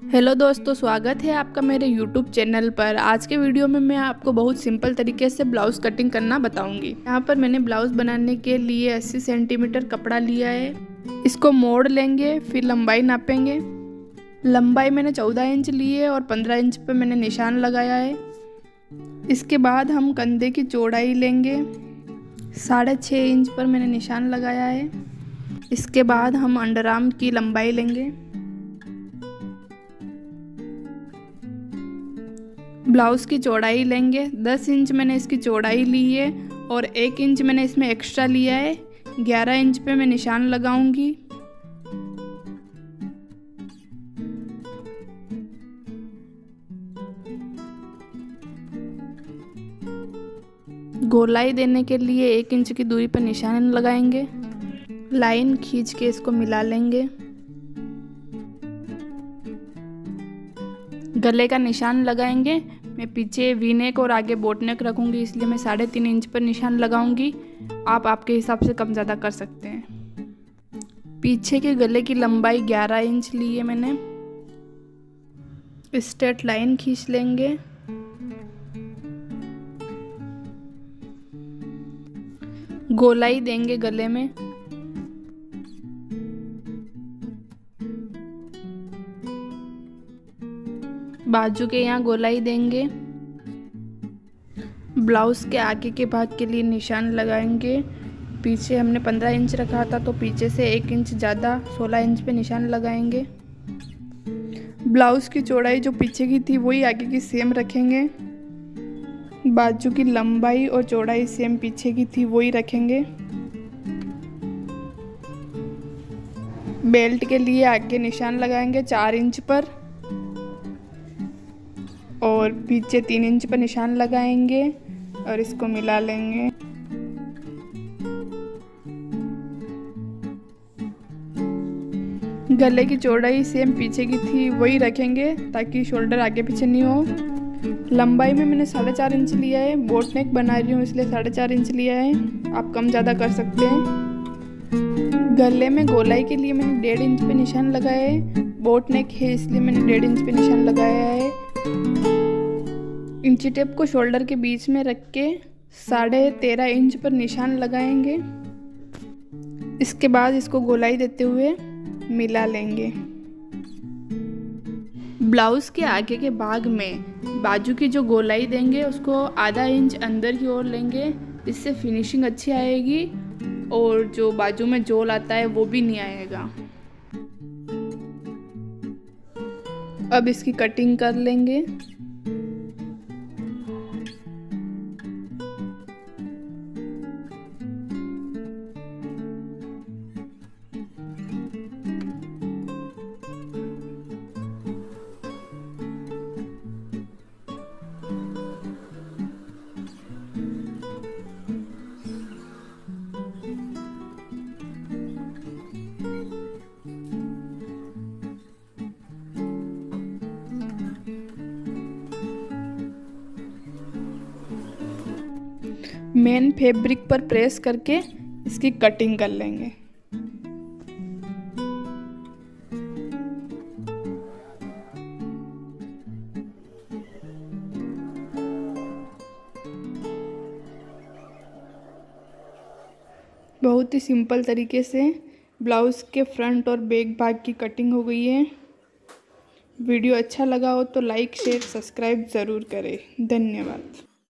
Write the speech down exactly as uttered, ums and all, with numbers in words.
Hello दोस्तों, स्वागत है आपका मेरे यूट्यूब चैनल पर। आज के वीडियो में मैं आपको बहुत सिंपल तरीके से ब्लाउज़ कटिंग करना बताऊंगी। यहाँ पर मैंने ब्लाउज़ बनाने के लिए अस्सी सेंटीमीटर कपड़ा लिया है। इसको मोड़ लेंगे, फिर लंबाई नापेंगे। लंबाई मैंने चौदह इंच ली है और पंद्रह इंच पर मैंने निशान लगाया है। इसके बाद हम कंधे की चौड़ाई लेंगे, साढ़े छः इंच पर मैंने निशान लगाया है। इसके बाद हम अंडर आर्म की लंबाई लेंगे। ब्लाउज़ की चौड़ाई लेंगे, दस इंच मैंने इसकी चौड़ाई ली है और एक इंच मैंने इसमें एक्स्ट्रा लिया है। ग्यारह इंच पे मैं निशान लगाऊंगी। गोलाई देने के लिए एक इंच की दूरी पर निशान लगाएंगे। लाइन खींच के इसको मिला लेंगे। गले का निशान लगाएंगे। मैं पीछे वी नेक और आगे बोट नेक रखूँगी, इसलिए मैं साढ़े तीन इंच पर निशान लगाऊंगी। आप आपके हिसाब से कम ज़्यादा कर सकते हैं। पीछे के गले की लंबाई ग्यारह इंच ली है मैंने। स्ट्रेट लाइन खींच लेंगे। गोलाई देंगे गले में। बाजू के यहाँ गोलाई देंगे। ब्लाउज़ के आगे के भाग के लिए निशान लगाएंगे। पीछे हमने पंद्रह इंच रखा था, तो पीछे से एक इंच ज़्यादा सोलह इंच पे निशान लगाएंगे। ब्लाउज़ की चौड़ाई जो पीछे की थी वही आगे की सेम रखेंगे। बाजू की लंबाई और चौड़ाई सेम पीछे की थी वही रखेंगे। बेल्ट के लिए आगे निशान लगाएंगे चार इंच पर और पीछे तीन इंच पर निशान लगाएंगे और इसको मिला लेंगे। गले की चौड़ाई सेम पीछे की थी वही रखेंगे ताकि शोल्डर आगे पीछे नहीं हो। लंबाई में मैंने साढ़े चार इंच लिया है। बोट नेक बना रही हूँ इसलिए साढ़े चार इंच लिया है। आप कम ज़्यादा कर सकते हैं। गले में गोलाई के लिए मैंने डेढ़ इंच पे निशान लगाया है। बोट नेक है इसलिए मैंने डेढ़ इंच पे निशान लगाया है। इंची टेप को शोल्डर के बीच में रख के साढ़े तेरह इंच पर निशान लगाएंगे। इसके बाद इसको गोलाई देते हुए मिला लेंगे। ब्लाउज़ के आगे के भाग में बाजू की जो गोलाई देंगे उसको आधा इंच अंदर की ओर लेंगे। इससे फिनिशिंग अच्छी आएगी और जो बाजू में जोल आता है वो भी नहीं आएगा। अब इसकी कटिंग कर लेंगे। मेन फैब्रिक पर प्रेस करके इसकी कटिंग कर लेंगे। बहुत ही सिंपल तरीके से ब्लाउज़ के फ्रंट और बैक भाग की कटिंग हो गई है। वीडियो अच्छा लगा हो तो लाइक शेयर सब्सक्राइब ज़रूर करें। धन्यवाद।